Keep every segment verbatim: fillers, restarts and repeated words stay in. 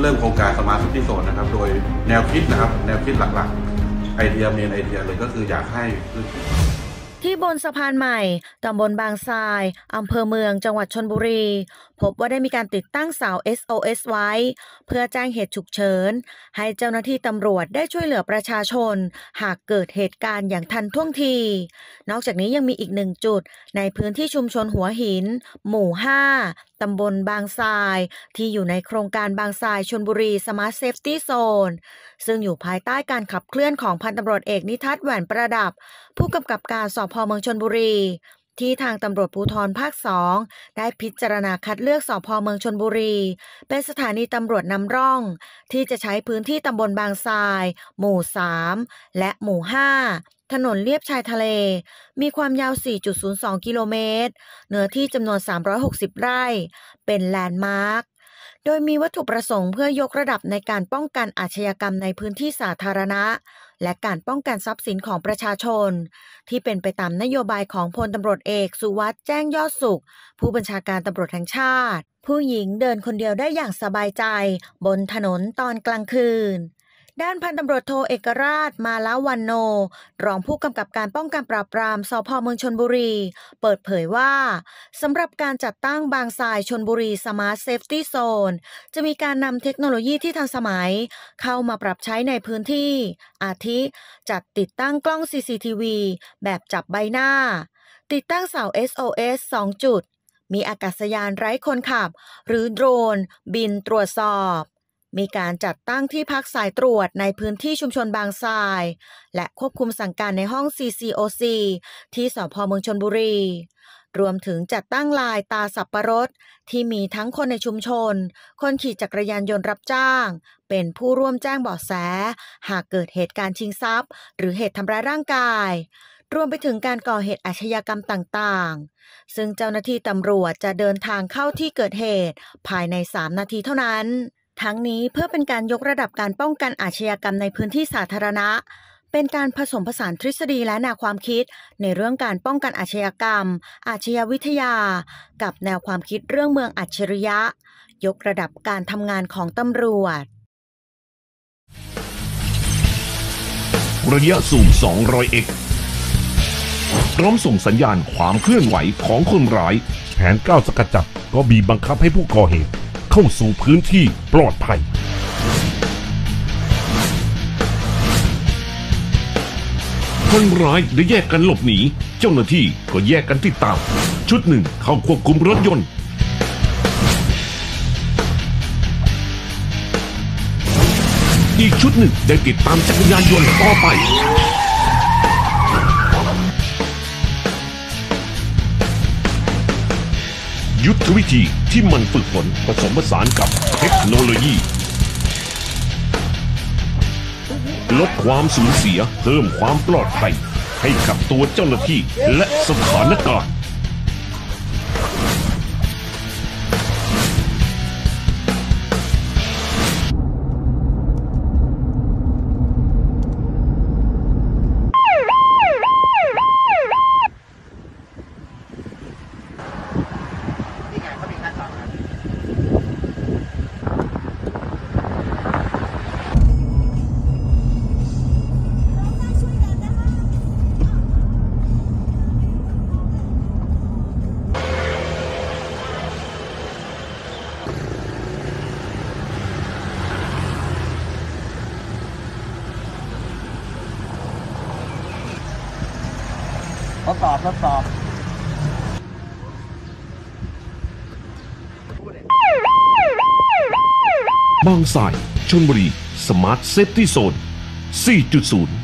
ริ่มโครงการสมาร์ทซิตี้โซนนะครับโดยแนวคิดนะครับแนวคิดหลักๆไอเดียเมนไอเดียเลยก็คืออยากให้ที่บนสะพานใหม่ตำบลบางทรายอำเภอเมืองจังหวัดชลบุรีพบว่าได้มีการติดตั้งเสา เอส โอ เอส ไว้เพื่อแจ้งเหตุฉุกเฉินให้เจ้าหน้าที่ตำรวจได้ช่วยเหลือประชาชนหากเกิดเหตุการณ์อย่างทันท่วงทีนอกจากนี้ยังมีอีกหนึ่งจุดในพื้นที่ชุมชนหัวหินหมู่ห้าตำบลบางทรายที่อยู่ในโครงการบางทรายชลบุรี Smart Safety Zone ซึ่งอยู่ภายใต้การขับเคลื่อนของพันตำรวจเอกนิทัศน์แหวนประดับผู้กำกับการสภ.เมืองชลบุรีที่ทางตำรวจภูธรภาคสองได้พิจารณาคัดเลือกสภ.เมืองชลบุรีเป็นสถานีตำรวจนำร่องที่จะใช้พื้นที่ตำบลบางทรายหมู่สามและหมู่ห้าถนนเลียบชายทะเลมีความยาว สี่จุดศูนย์สอง กิโลเมตรเนื้อที่จำนวนสามร้อยหกสิบไร่เป็นแลนด์มาร์คโดยมีวัตถุประสงค์เพื่อยกระดับในการป้องกันอาชญากรรมในพื้นที่สาธารณะและการป้องกันทรัพย์สินของประชาชนที่เป็นไปตามนโยบายของพลตำรวจเอกสุวัสดิ์แจ้งยอดสุขผู้บัญชาการตำรวจแห่งชาติผู้หญิงเดินคนเดียวได้อย่างสบายใจบนถนนตอนกลางคืนด้านพันตำรวจโทเอกราชมาละวันโนรองผู้กำกับการป้องกันปราบปรามสภ.เมืองชลบุรีเปิดเผยว่าสำหรับการจัดตั้งบางทรายชลบุรี Smart Safety Zone จะมีการนำเทคโนโลยีที่ทันสมัยเข้ามาปรับใช้ในพื้นที่อาทิจัดติดตั้งกล้อง ซี ซี ที วี แบบจับใบหน้าติดตั้งเสา เอส โอ เอส สอง จุดมีอากาศยานไร้คนขับหรือโดรนบินตรวจสอบมีการจัดตั้งที่พักสายตรวจในพื้นที่ชุมชนบางทรายและควบคุมสั่งการในห้อง ซี ซี โอ ซี ที่สภ.เมืองชลบุรีรวมถึงจัดตั้งลายตาสับปะรดที่มีทั้งคนในชุมชนคนขี่จักรยานยนต์รับจ้างเป็นผู้ร่วมแจ้งเบาะแสหากเกิดเหตุการณ์ชิงทรัพย์หรือเหตุทำร้ายร่างกายรวมไปถึงการก่อเหตุอาชญากรรมต่างๆซึ่งเจ้าหน้าที่ตำรวจจะเดินทางเข้าที่เกิดเหตุภายในสามนาทีเท่านั้นทั้งนี้เพื่อเป็นการยกระดับการป้องกันอาชญากรรมในพื้นที่สาธารณะเป็นการผสมผสานทฤษฎีและแนวความคิดในเรื่องการป้องกันอาชญากรรมอาชญาวิทยากับแนวความคิดเรื่องเมืองอัจฉริยะยกระดับการทำงานของตำรวจระยะซูม สองร้อย เอ็กซ์ พร้อมส่งสัญญาณความเคลื่อนไหวของคนร้ายแผนก้าวสกัดจับก็บีบบังคับให้ผู้ก่อเหตุเข้าสู่พื้นที่ปลอดภัยคนร้ายได้แยกกันหลบหนีเจ้าหน้าที่ก็แยกกันติดตามชุดหนึ่งเข้าควบคุมรถยนต์อีกชุดหนึ่งได้ติดตามจักรยานยนต์ต่อไปยุทธวิธีที่มันฝึกฝนผสมผสานกับเทคโนโลยีลดความสูญเสียเพิ่มความปลอดภัยให้กับตัวเจ้าหน้าที่และสถานการณ์ทดสอบทดสอบบางทรายชลบุรี Smart Safety Zone สี่จุดศูนย์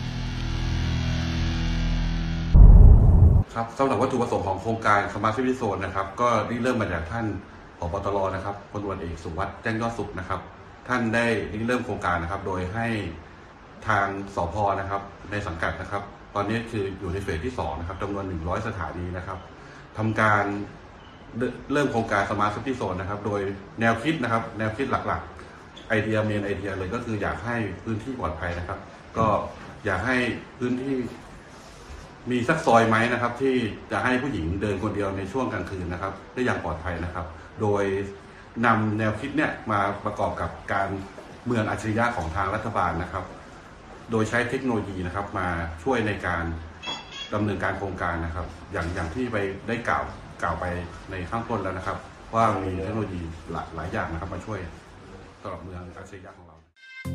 ครับสำหรับวัตถุประสงค์ของโครงการ Smart Safety Zone นะครับก็ได้เริ่มมาจากท่านผบ.ตร.นะครับพลตำรวจเอกสุวัสดิ์แจ้งยอดสุขนะครับท่านได้เริ่มโครงการนะครับโดยให้ทางสภ.นะครับในสังกัดนะครับตอนนี้คืออยู่ในเฟสที่สองนะครับจำนวนหนึ่งร้อยสถานีนะครับทำการเริ่มโครงการ Smart Safety Zone นะครับโดยแนวคิดนะครับแนวคิดหลักๆไอเดียเมนไอเดียเลยก็คืออยากให้พื้นที่ปลอดภัยนะครับก็อยากให้พื้นที่มีสักซอยไหมนะครับที่จะให้ผู้หญิงเดินคนเดียวในช่วงกลางคืนนะครับได้อย่างปลอดภัยนะครับโดยนำแนวคิดเนี่ยมาประกอบกับการเมืองอัจฉริยะของทางรัฐบาลนะครับโดยใช้เทคโนโลยีนะครับมาช่วยในการดำเนินการโครงการนะครับอย่างอย่างที่ไปได้กล่าวกล่าวไปในข้างต้นแล้วนะครับว่ามีเทคโนโลยีหลายหลายอย่างนะครับมาช่วยสำหรับเมืองอัจฉริยะของเรา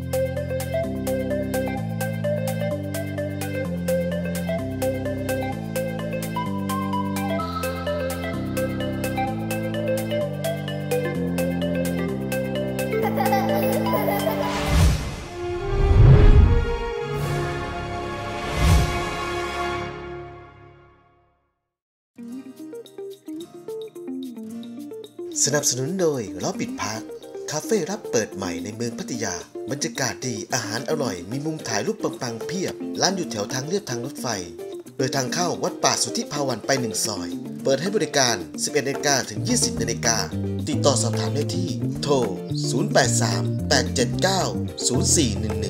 สนับสนุนโดยล้อปิดพาร์คคาเฟ่รับเปิดใหม่ในเมืองพัทยาบรรยากาศดีอาหารอร่อยมีมุมถ่ายรูปปังๆเพียบร้านอยู่แถวทางเลียบทางรถไฟโดยทางเข้าวัดป่าสุทธิภาวันไปหนึ่งซอยเปิดให้บริการ สิบเอ็ดนาฬิกา ถึง ยี่สิบนาฬิกาติดต่อสอบถามได้ที่โทรศูนย์ แปด สาม แปด เจ็ด เก้า ศูนย์ สี่ หนึ่ง หนึ่ง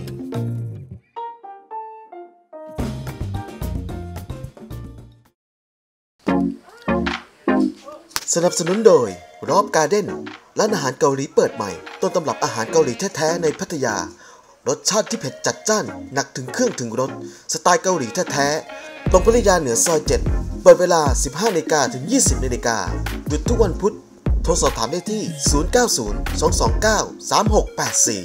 สนับสนุนโดยรอบการ์เด้นร้านอาหารเกาหลีเปิดใหม่ต้นตำรับอาหารเกาหลีแท้ๆในพัทยารสชาติที่เผ็ดจัดจ้านหนักถึงเครื่องถึงรสสไตล์เกาหลีแท้ๆตรงพัทยาเหนือซอยเจ็ดเปิดเวลา สิบห้านาฬิกา ถึง ยี่สิบนาฬิกาหยุดทุกวันพุธโทรสอบถามได้ที่ ศูนย์ เก้า ศูนย์ สอง สอง เก้า สาม หก แปด สี่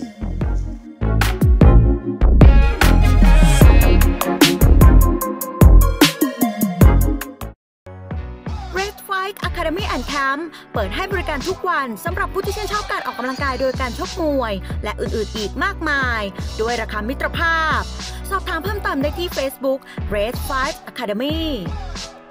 Academy and Camp เปิดให้บริการทุกวันสำหรับผู้ที่ชื่นชอบการออกกำลังกายโดยการชกมวยและอื่นๆอีกมากมายด้วยราคามิตรภาพสอบถามเพิ่มเติมได้ที่ Facebook Red Five Academy